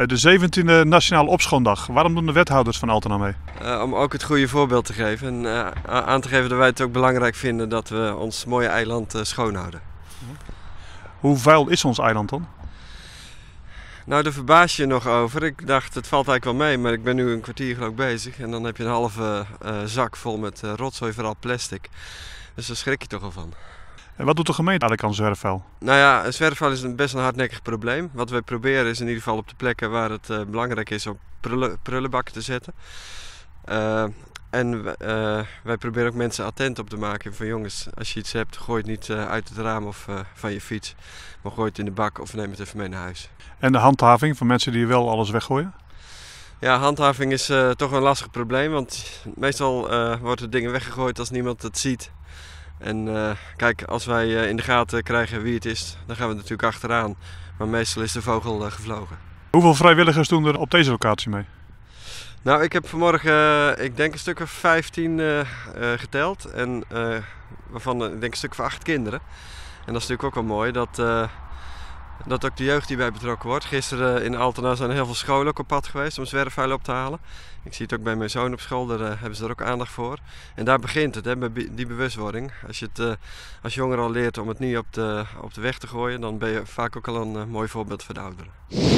De 17e Nationale Opschoondag. Waarom doen de wethouders van Altena mee? Om ook het goede voorbeeld te geven en aan te geven dat wij het ook belangrijk vinden dat we ons mooie eiland schoonhouden. Hoe vuil is ons eiland dan? Nou, daar verbaas je nog over. Ik dacht, het valt eigenlijk wel mee, maar ik ben nu een kwartier geloof ik bezig. En dan heb je een halve zak vol met rotzooi, vooral plastic. Dus daar schrik je toch wel van. En wat doet de gemeente eigenlijk aan zwerfvuil? Nou ja, zwerfvuil is best een hardnekkig probleem. Wat wij proberen is in ieder geval op de plekken waar het belangrijk is om prullenbakken te zetten. Wij proberen ook mensen attent op te maken van jongens, als je iets hebt, gooi het niet uit het raam of van je fiets. Maar gooi het in de bak of neem het even mee naar huis. En de handhaving van mensen die wel alles weggooien? Ja, handhaving is toch een lastig probleem, want meestal worden dingen weggegooid als niemand het ziet. En kijk, als wij in de gaten krijgen wie het is, dan gaan we natuurlijk achteraan. Maar meestal is de vogel gevlogen. Hoeveel vrijwilligers doen er op deze locatie mee? Nou, ik heb vanmorgen, ik denk een stuk of 15 geteld. En waarvan ik denk een stuk of 8 kinderen. En dat is natuurlijk ook wel mooi dat ook de jeugd hierbij betrokken wordt. Gisteren in Altena zijn heel veel scholen ook op pad geweest om zwerfvuil op te halen. Ik zie het ook bij mijn zoon op school, daar hebben ze er ook aandacht voor. En daar begint het, hè, bij die bewustwording. Als je het als jongere al leert om het niet op de weg te gooien, dan ben je vaak ook al een mooi voorbeeld voor de ouderen.